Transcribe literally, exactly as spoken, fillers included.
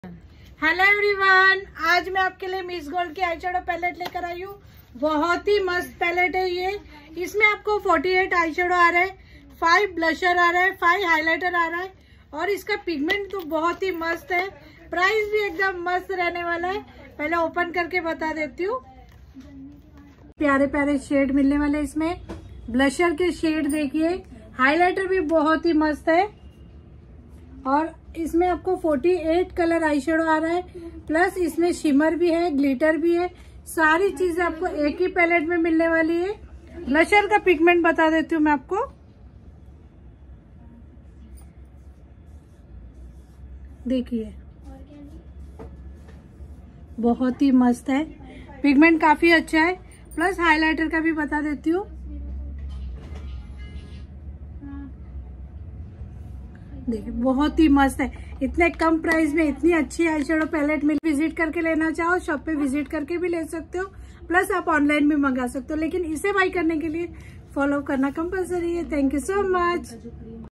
Hello everyone, आज मैं आपके लिए मिस गोल्ड की आई शेडो पैलेट लेकर आई हूँ। बहुत ही मस्त पैलेट है ये। इसमें आपको अड़तालीस आई शेडो आ रहा है, फाइव ब्लशर आ रहा है, फाइव हाइलाइटर आ रहा है और इसका पिगमेंट तो बहुत ही मस्त है। प्राइस भी एकदम मस्त रहने वाला है। पहले ओपन करके बता देती हूँ। प्यारे प्यारे शेड मिलने वाले इसमें। ब्लशर के शेड देखिए, हाइलाइटर भी बहुत ही मस्त है और इसमें आपको अड़तालीस कलर आई शेडो आ रहा है, प्लस इसमें शिमर भी है, ग्लिटर भी है। सारी चीजें आपको एक ही पैलेट में मिलने वाली है। ब्लशर का पिगमेंट बता देती हूँ मैं आपको। देखिए बहुत ही मस्त है, पिगमेंट काफी अच्छा है। प्लस हाइलाइटर का भी बता देती हूँ। देखिए बहुत ही मस्त है। इतने कम प्राइस में इतनी अच्छी आई शेडो पैलेट में विजिट करके लेना चाहो, शॉप पे विजिट करके भी ले सकते हो, प्लस आप ऑनलाइन भी मंगा सकते हो। लेकिन इसे बाई करने के लिए फॉलो करना कंपलसरी है। Thank you so much.